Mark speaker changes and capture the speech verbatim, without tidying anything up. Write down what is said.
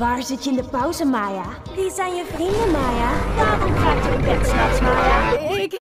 Speaker 1: Waar zit je in de pauze, Maya? Wie zijn je vrienden, Maya? Waarom